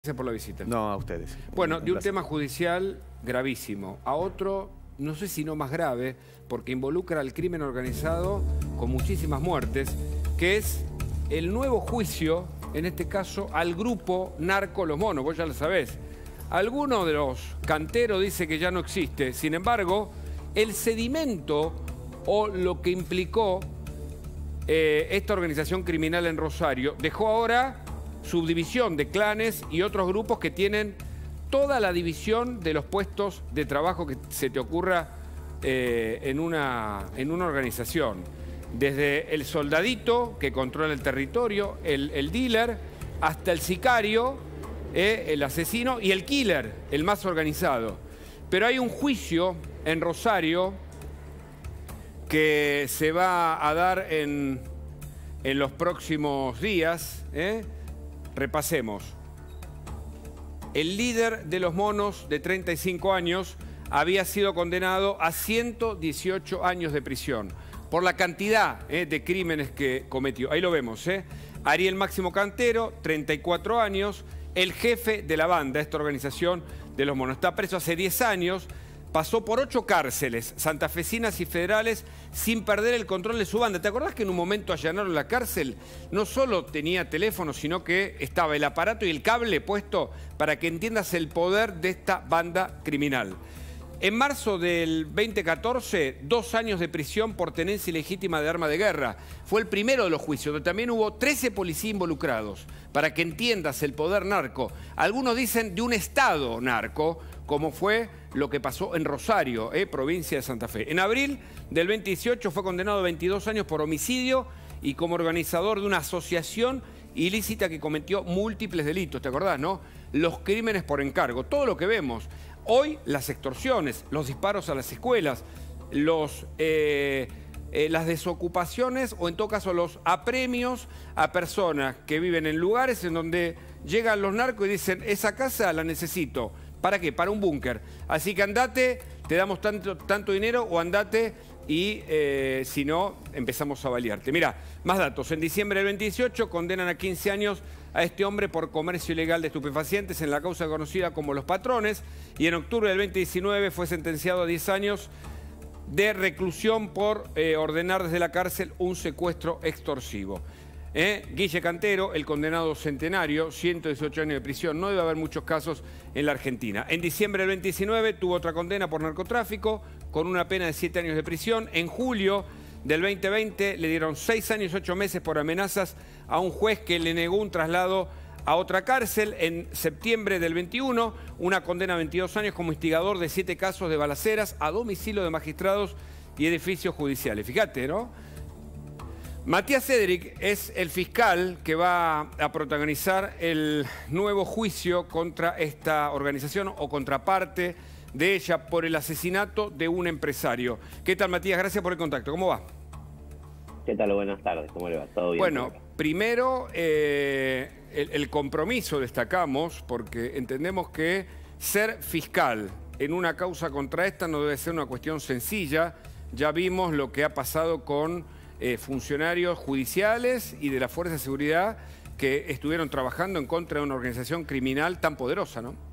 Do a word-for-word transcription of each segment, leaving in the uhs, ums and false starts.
Gracias por la visita. No, a ustedes. Bueno, de un tema judicial gravísimo a otro, no sé si no más grave, porque involucra al crimen organizado con muchísimas muertes, que es el nuevo juicio, en este caso, al grupo narco Los Monos. Vos ya lo sabés. Alguno de los canteros dice que ya no existe. Sin embargo, el sedimento o lo que implicó eh, esta organización criminal en Rosario dejó ahora subdivisión de clanes y otros grupos que tienen toda la división de los puestos de trabajo que se te ocurra eh, en, una, en una organización. Desde el soldadito que controla el territorio, el, el dealer, hasta el sicario, eh, el asesino y el killer, el más organizado. Pero hay un juicio en Rosario que se va a dar en, en los próximos días, ¿eh? Repasemos. El líder de Los Monos, de treinta y cinco años, había sido condenado a ciento dieciocho años de prisión por la cantidad eh, de crímenes que cometió. Ahí lo vemos, ¿eh? Ariel Máximo Cantero, treinta y cuatro años, el jefe de la banda, esta organización de Los Monos. Está preso hace diez años, pasó por ocho cárceles santafesinas y federales sin perder el control de su banda. ¿Te acordás que en un momento allanaron la cárcel? No solo tenía teléfono, sino que estaba el aparato y el cable puesto para que entiendas el poder de esta banda criminal. En marzo del dos mil catorce, dos años de prisión por tenencia ilegítima de arma de guerra. Fue el primero de los juicios, donde también hubo trece policías involucrados, para que entiendas el poder narco. Algunos dicen de un estado narco, como fue lo que pasó en Rosario, eh, provincia de Santa Fe. En abril del dos mil dieciocho fue condenado a veintidós años por homicidio y como organizador de una asociación ilícita que cometió múltiples delitos. ¿Te acordás, no? Los crímenes por encargo, todo lo que vemos. Hoy las extorsiones, los disparos a las escuelas, los, eh, eh, las desocupaciones o en todo caso los apremios a personas que viven en lugares en donde llegan los narcos y dicen esa casa la necesito. ¿Para qué? Para un búnker. Así que andate, te damos tanto, tanto dinero o andate y eh, si no, empezamos a balearte. Mira, más datos. En diciembre del dos mil dieciocho condenan a quince años a este hombre por comercio ilegal de estupefacientes en la causa conocida como Los Patrones y en octubre del dos mil diecinueve fue sentenciado a diez años de reclusión por eh, ordenar desde la cárcel un secuestro extorsivo. ¿Eh? Guille Cantero, el condenado centenario, ciento dieciocho años de prisión. No debe haber muchos casos en la Argentina. En diciembre del dos mil diecinueve tuvo otra condena por narcotráfico con una pena de siete años de prisión. En julio del dos mil veinte le dieron seis años y ocho meses por amenazas a un juez que le negó un traslado a otra cárcel. En septiembre del veintiuno, una condena a veintidós años como instigador de siete casos de balaceras a domicilio de magistrados y edificios judiciales. Fíjate, ¿no? Matías Cedric es el fiscal que va a protagonizar el nuevo juicio contra esta organización o contraparte de ella por el asesinato de un empresario. ¿Qué tal, Matías? Gracias por el contacto. ¿Cómo va? ¿Qué tal? Buenas tardes. ¿Cómo le va? ¿Todo bien? Bueno, primero eh, el, el compromiso destacamos porque entendemos que ser fiscal en una causa contra esta no debe ser una cuestión sencilla. Ya vimos lo que ha pasado con Eh, funcionarios judiciales y de la Fuerza de Seguridad que estuvieron trabajando en contra de una organización criminal tan poderosa, ¿no?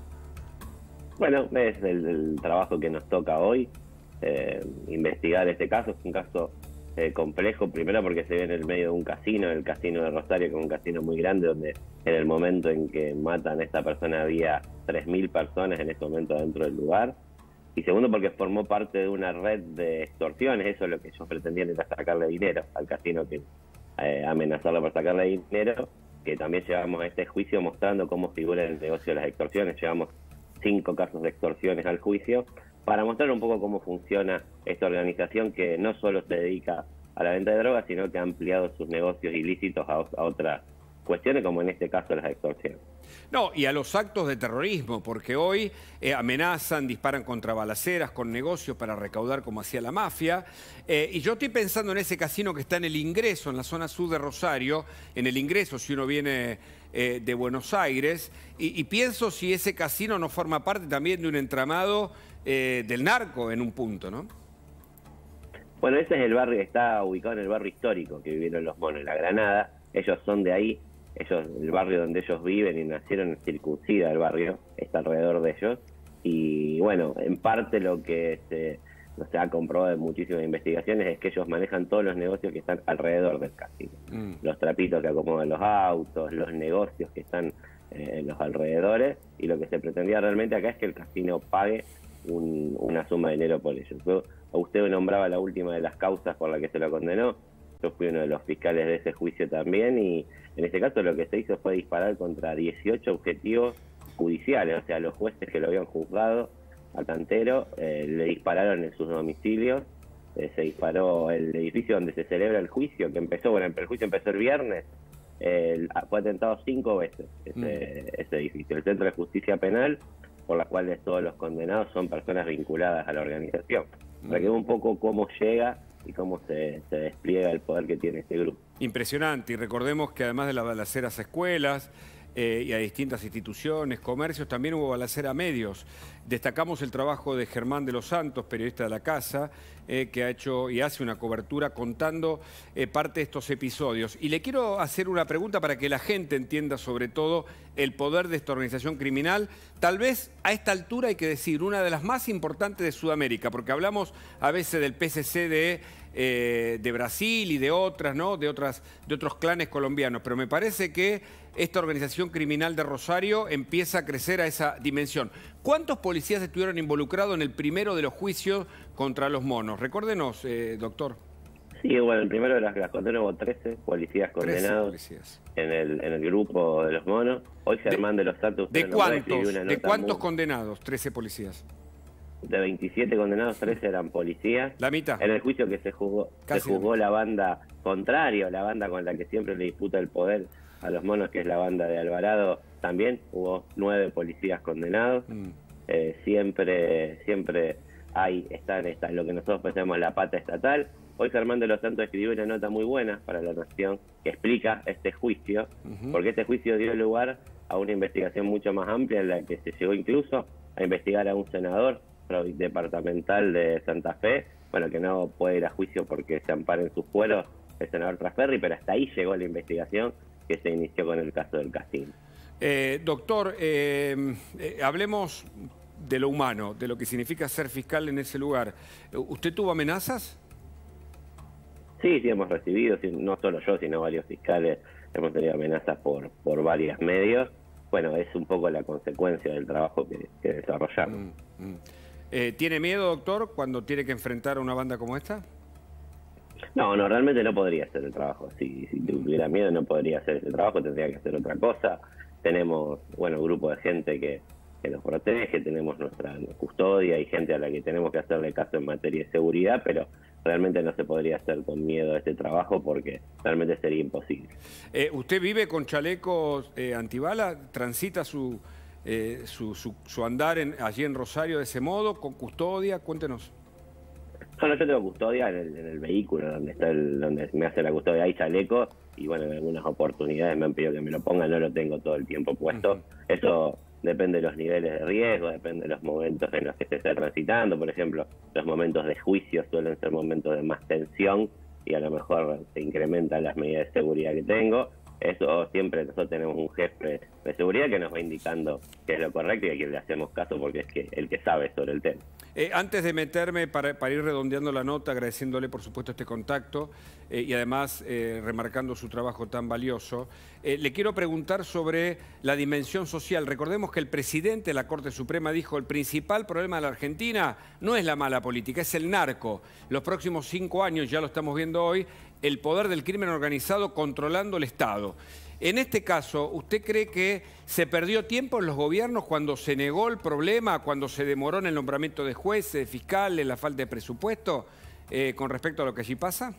Bueno, es el, el trabajo que nos toca hoy, eh, investigar este caso. Es un caso eh, complejo, primero porque se ve en el medio de un casino, el casino de Rosario, que es un casino muy grande, donde en el momento en que matan a esta persona había tres mil personas en ese momento dentro del lugar. Y segundo, porque formó parte de una red de extorsiones. Eso es lo que ellos pretendían, era sacarle dinero al casino, que eh, amenazarlo por sacarle dinero, que también llevamos a este juicio mostrando cómo figura el negocio de las extorsiones. Llevamos cinco casos de extorsiones al juicio para mostrar un poco cómo funciona esta organización que no solo se dedica a la venta de drogas, sino que ha ampliado sus negocios ilícitos a, a otras cuestiones, como en este caso las extorsiones. No, y a los actos de terrorismo, porque hoy eh, amenazan, disparan contra balaceras, con negocios para recaudar como hacía la mafia. Eh, y yo estoy pensando en ese casino que está en el ingreso, en la zona sur de Rosario, en el ingreso si uno viene eh, de Buenos Aires, y, y pienso si ese casino no forma parte también de un entramado eh, del narco en un punto, ¿no? Bueno, ese es el barrio, está ubicado en el barrio histórico que vivieron Los Monos, en La Granada. Ellos son de ahí. ellos, el barrio donde ellos viven y nacieron circuncida el barrio, está alrededor de ellos. Y bueno, en parte lo que se, se ha comprobado en muchísimas investigaciones es que ellos manejan todos los negocios que están alrededor del casino. Mm. Los trapitos que acomodan los autos, los negocios que están eh, en los alrededores, y lo que se pretendía realmente acá es que el casino pague un, una suma de dinero por ellos. Yo, usted nombraba la última de las causas por la que se lo condenó. Yo fui uno de los fiscales de ese juicio también, y en este caso lo que se hizo fue disparar contra dieciocho objetivos judiciales, o sea, los jueces que lo habían juzgado a Cantero eh, le dispararon en sus domicilios. Eh, se disparó el edificio donde se celebra el juicio, que empezó, bueno, el juicio empezó el viernes, eh, fue atentado cinco veces ese, mm. ese edificio. El Centro de Justicia Penal, por las cuales todos los condenados son personas vinculadas a la organización. Mm. Para que vea un poco cómo llega y cómo se, se despliega el poder que tiene este grupo. Impresionante, y recordemos que además de las balaceras a escuelas eh, y a distintas instituciones, comercios, también hubo balacera a medios. Destacamos el trabajo de Germán de los Santos, periodista de la casa, eh, que ha hecho y hace una cobertura contando eh, parte de estos episodios. Y le quiero hacer una pregunta para que la gente entienda sobre todo el poder de esta organización criminal. Tal vez a esta altura hay que decir una de las más importantes de Sudamérica, porque hablamos a veces del P C C de, eh, de Brasil y de otras, ¿no? de, otras, de otros clanes colombianos, pero me parece que esta organización criminal de Rosario empieza a crecer a esa dimensión. ¿Cuántos policías estuvieron involucrados en el primero de los juicios contra los monos? Recuérdenos, eh, doctor. Sí, bueno, el primero de las, las condenas hubo trece policías condenados trece policías. En, el, en el grupo de los monos. Hoy Germán de, de los Santos... ¿De cuántos, una ¿de cuántos muy... condenados? trece policías. De veintisiete condenados, trece eran policías. La mitad. En el juicio que se juzgó, se juzgó la, la banda contraria, la banda con la que siempre le disputa el poder a los monos, que es la banda de Alvarado, también hubo nueve policías condenados. Mm. Eh, siempre siempre hay, están, está lo que nosotros pensamos la pata estatal. Hoy Germán de los Santos escribió una nota muy buena para La Nación que explica este juicio, uh-huh. porque este juicio dio lugar a una investigación mucho más amplia en la que se llegó incluso a investigar a un senador departamental de Santa Fe, bueno, que no puede ir a juicio porque se ampara en sus fueros, el senador Trasferri, pero hasta ahí llegó la investigación que se inició con el caso del casino. Eh, doctor, eh, eh, hablemos de lo humano, de lo que significa ser fiscal en ese lugar. ¿Usted tuvo amenazas? Sí, sí, hemos recibido, no solo yo, sino varios fiscales, hemos tenido amenazas por, por varios medios. Bueno, es un poco la consecuencia del trabajo que, que desarrollamos. Mm, mm. Eh, ¿Tiene miedo, doctor, cuando tiene que enfrentar a una banda como esta? No, no, realmente no podría hacer el trabajo. Si, si tuviera miedo no podría hacer ese trabajo, tendría que hacer otra cosa. Tenemos, bueno, un grupo de gente que, que nos protege, tenemos nuestra custodia y gente a la que tenemos que hacerle caso en materia de seguridad, pero realmente no se podría hacer con miedo a este trabajo porque realmente sería imposible. Eh, ¿Usted vive con chalecos eh, antibala? ¿Transita su, eh, su, su, su andar en, allí en Rosario de ese modo, con custodia? Cuéntenos. No, no, yo tengo custodia en el, en el vehículo donde está el, donde me hace la custodia, hay chaleco, y bueno, en algunas oportunidades me han pedido que me lo ponga, no lo tengo todo el tiempo puesto. Uh-huh. Eso depende de los niveles de riesgo, depende de los momentos en los que se esté transitando. Por ejemplo, los momentos de juicio suelen ser momentos de más tensión y a lo mejor se incrementan las medidas de seguridad que tengo. Eso siempre nosotros tenemos un jefe de seguridad que nos va indicando qué es lo correcto y a quien le hacemos caso porque es que el que sabe sobre el tema. Eh, antes de meterme, para, para ir redondeando la nota, agradeciéndole por supuesto este contacto eh, y además eh, remarcando su trabajo tan valioso, eh, le quiero preguntar sobre la dimensión social. Recordemos que el presidente de la Corte Suprema dijo el principal problema de la Argentina no es la mala política, es el narco. Los próximos cinco años, ya lo estamos viendo hoy, el poder del crimen organizado controlando el Estado. En este caso, ¿usted cree que se perdió tiempo en los gobiernos cuando se negó el problema, cuando se demoró en el nombramiento de jueces, de fiscales, la falta de presupuesto, eh, con respecto a lo que allí pasa?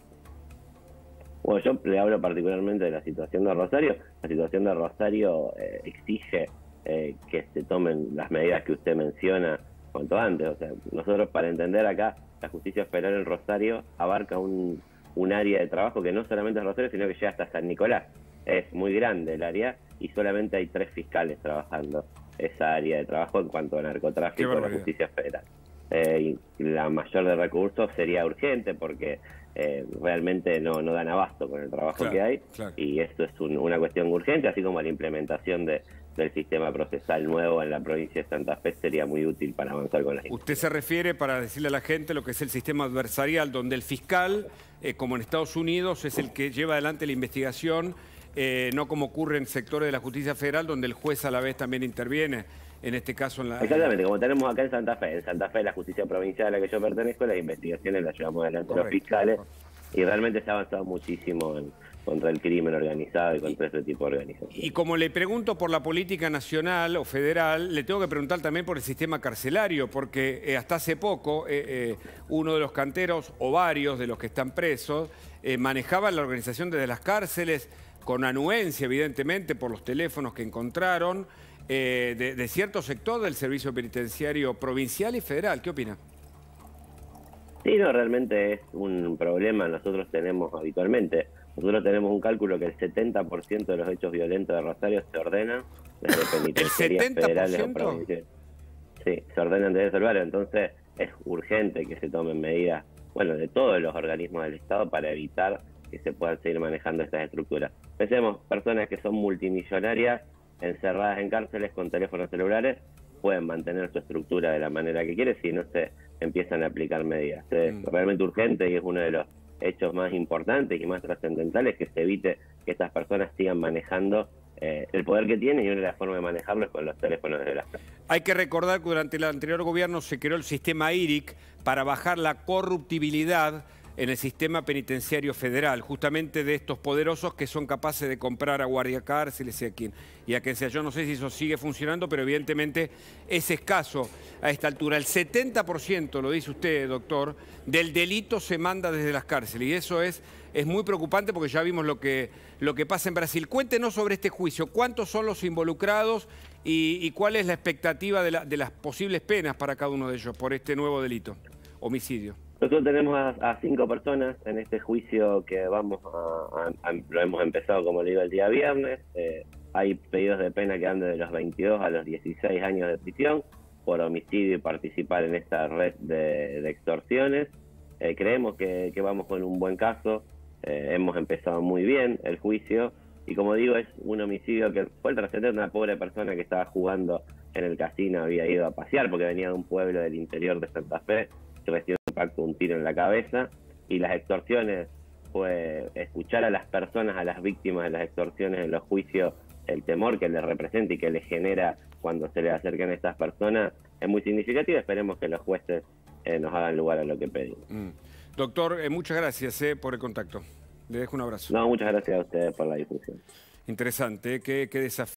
Bueno, yo le hablo particularmente de la situación de Rosario. La situación de Rosario eh, exige eh, que se tomen las medidas que usted menciona cuanto antes. O sea, nosotros para entender acá, la justicia federal en Rosario abarca un, un área de trabajo que no solamente es Rosario, sino que llega hasta San Nicolás. Es muy grande el área y solamente hay tres fiscales trabajando esa área de trabajo en cuanto a narcotráfico en la justicia federal. Eh, y la mayor de recursos sería urgente porque eh, realmente no, no dan abasto con el trabajo claro, que hay, claro. y esto es un, una cuestión urgente, así como la implementación de, del sistema procesal nuevo en la provincia de Santa Fe sería muy útil para avanzar con la gente. Usted se refiere, para decirle a la gente, lo que es el sistema adversarial, donde el fiscal, eh, como en Estados Unidos, es el que lleva adelante la investigación, eh, no como ocurre en sectores de la justicia federal, donde el juez a la vez también interviene, en este caso en la... Exactamente, como tenemos acá en Santa Fe. En Santa Fe, la justicia provincial a la que yo pertenezco, las investigaciones las llevamos adelante Correcto, los fiscales, correcto. y realmente se ha avanzado muchísimo en, contra el crimen organizado y contra ese tipo de organizaciones. Y como le pregunto por la política nacional o federal, le tengo que preguntar también por el sistema carcelario, porque eh, hasta hace poco eh, eh, uno de los canteros, o varios de los que están presos, eh, manejaban la organización desde las cárceles, con anuencia, evidentemente, por los teléfonos que encontraron, eh, de, de cierto sector del servicio penitenciario provincial y federal. ¿Qué opina? Sí, no, realmente es un problema. Nosotros tenemos habitualmente, nosotros tenemos un cálculo que el setenta por ciento de los hechos violentos de Rosario se ordenan desde penitenciarías federales o provinciales. Sí, se ordenan desde ese lugar. Entonces es urgente que se tomen medidas, bueno, de todos los organismos del Estado para evitar que se puedan seguir manejando estas estructuras. Pensemos, personas que son multimillonarias, encerradas en cárceles con teléfonos celulares, pueden mantener su estructura de la manera que quieren si no se empiezan a aplicar medidas. Es mm. realmente urgente, y es uno de los hechos más importantes y más trascendentales, que se evite que estas personas sigan manejando eh, el poder que tienen, y una de las formas de manejarlo es con los teléfonos de las personas. Hay que recordar que durante el anterior gobierno se creó el sistema I R I C para bajar la corruptibilidad en el sistema penitenciario federal, justamente de estos poderosos que son capaces de comprar a guardia cárceles y a quien, y a quien sea. Yo no sé si eso sigue funcionando, pero evidentemente es escaso a esta altura. El setenta por ciento, lo dice usted, doctor, del delito se manda desde las cárceles, y eso es, es muy preocupante, porque ya vimos lo que, lo que pasa en Brasil. Cuéntenos sobre este juicio, ¿cuántos son los involucrados y, y cuál es la expectativa de, la, de las posibles penas para cada uno de ellos por este nuevo delito, homicidio? Nosotros tenemos a, a cinco personas en este juicio que vamos a, a, a lo hemos empezado, como le digo, el día viernes. Eh, hay pedidos de pena que van desde los veintidós a los dieciséis años de prisión por homicidio y participar en esta red de, de extorsiones. Eh, creemos que, que vamos con un buen caso. Eh, hemos empezado muy bien el juicio, y como digo, es un homicidio que fue el trascendente de una pobre persona que estaba jugando en el casino, había ido a pasear porque venía de un pueblo del interior de Santa Fe, que recibió un impacto, un tiro en la cabeza. Y las extorsiones fue escuchar a las personas, a las víctimas de las extorsiones en los juicios, el temor que les representa y que les genera cuando se les acercan a estas personas es muy significativo. Esperemos que los jueces eh, nos hagan lugar a lo que pedimos. Mm. Doctor, eh, muchas gracias eh, por el contacto. Le dejo un abrazo. No, muchas gracias a ustedes por la difusión. Interesante, ¿eh? qué, qué desafío.